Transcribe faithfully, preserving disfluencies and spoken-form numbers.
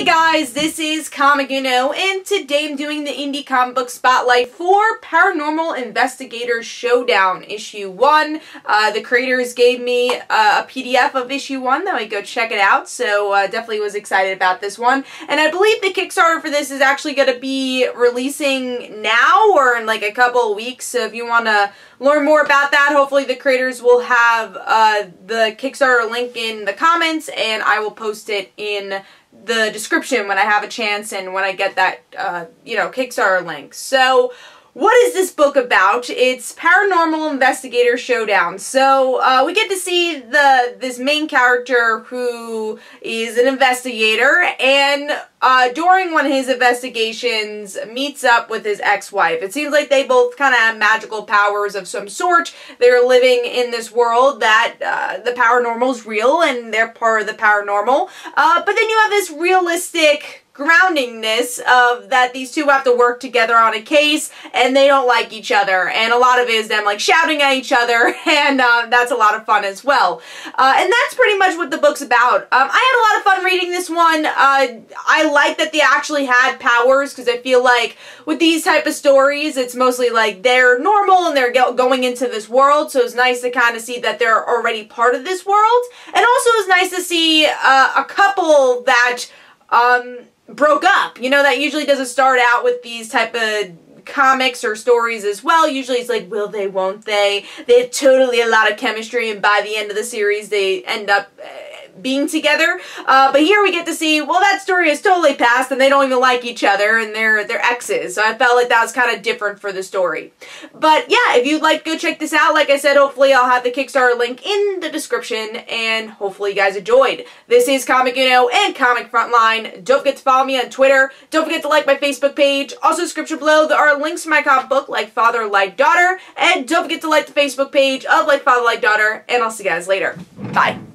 Hey guys, this is Comic Uno, and today I'm doing the Indie Comic Book Spotlight for Paranormal Investigator Showdown, Issue one. Uh, the creators gave me uh, a P D F of Issue one, that I go check it out, so uh, definitely was excited about this one. And I believe the Kickstarter for this is actually going to be releasing now, or in like a couple of weeks, so if you want to learn more about that, hopefully the creators will have uh, the Kickstarter link in the comments, and I will post it in the description when I have a chance and when I get that, uh, you know, Kickstarter link. So, what is this book about? It's Paranormal Investigator Showdown. So, uh, we get to see the this main character who is an investigator, and uh, during one of his investigations meets up with his ex-wife. It seems like they both kind of have magical powers of some sort. They're living in this world that uh, the paranormal is real, and they're part of the paranormal. Uh, but then you have this realistic groundingness of that these two have to work together on a case, and they don't like each other, and a lot of it is them like shouting at each other, and uh, that's a lot of fun as well. Uh, and that's pretty much what the book's about. Um, I had a lot of fun reading this one. Uh, I like that they actually had powers, because I feel like with these type of stories, it's mostly like they're normal and they're going into this world, so it's nice to kind of see that they're already part of this world. And also it's nice to see uh, a couple that um, broke up. You know, that usually doesn't start out with these type of comics or stories as well. Usually it's like, will they, won't they? They have totally a lot of chemistry, and by the end of the series they end up uh, being together. Uh, but here we get to see, well, that story is totally past and they don't even like each other and they're, they're exes. So I felt like that was kind of different for the story. But yeah, if you'd like to go check this out, like I said, hopefully I'll have the Kickstarter link in the description, and hopefully you guys enjoyed. This is Comic Uno and Comic Frontline. Don't forget to follow me on Twitter. Don't forget to like my Facebook page. Also, description below, there are links to my comic book, Like Father, Like Daughter. And don't forget to like the Facebook page of Like Father, Like Daughter. And I'll see you guys later. Bye.